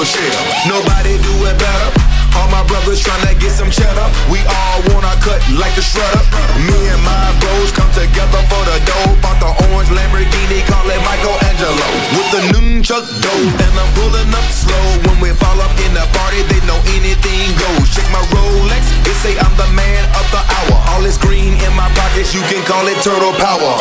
share. Nobody do it better. All my brothers tryna get some cheddar. We all want our cut like the shredder. Me and my bros come together for the dough. Bought the orange Lamborghini, call it Michelangelo. With the nunchuck dough, and I'm pulling up slow. When we fall up in the party, they know anything goes. Check my Rolex, it say I'm the man of the hour. All this green in my pockets, you can call it turtle power.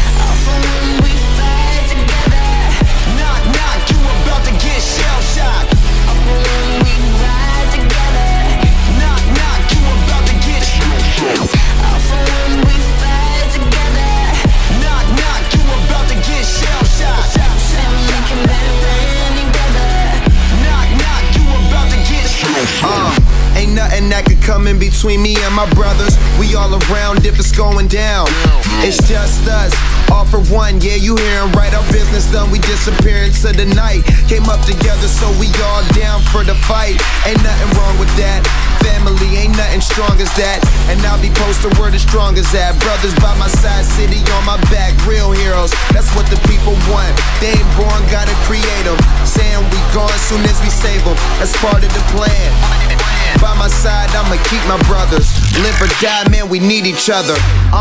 Ain't nothing that could come in between me and my brothers. We all around if it's going down. It's just us, all for one. Yeah, you hearin' right, our business done. We disappear into the night. Came up together, so we all down for the fight. Ain't nothing wrong with that. Family ain't nothing strong as that. And I'll be posted where the strong is at. Brothers by my side, city on my back. Real heroes, that's what the people want. They ain't born, gotta create them. Saying we gone soon as we save them. That's part of the plan. By my side, I'ma keep my brothers. Live or die, man, we need each other.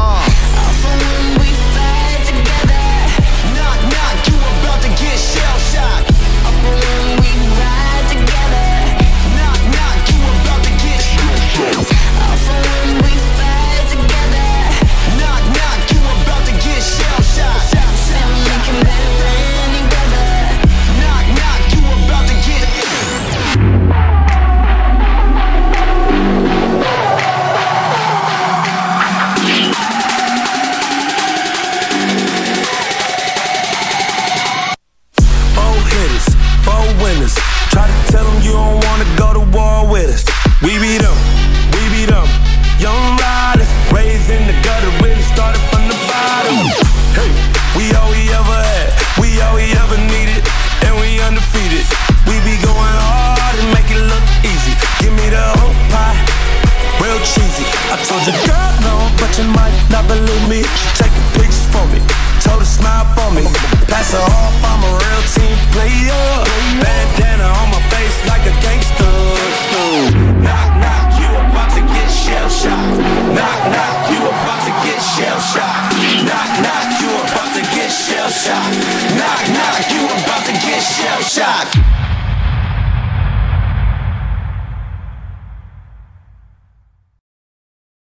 Try to tell them you don't wanna go to war with us. We beat them, young riders, raised in the gutter, really started from the bottom. Hey, we all we ever had, we all we ever needed, and we undefeated. We be going hard and make it look easy. Give me the whole pie, real cheesy. I told your girl no, but you might not believe me. She taking pictures for me, told her smile for me. Pass her off, I'm a real team player. Bandana on my face like a gangster. Knock, knock, you about to get shell-shocked. Knock, knock, you about to get shell-shocked. Knock, knock, you about to get shell-shocked. Knock, knock, you about to get shell-shocked.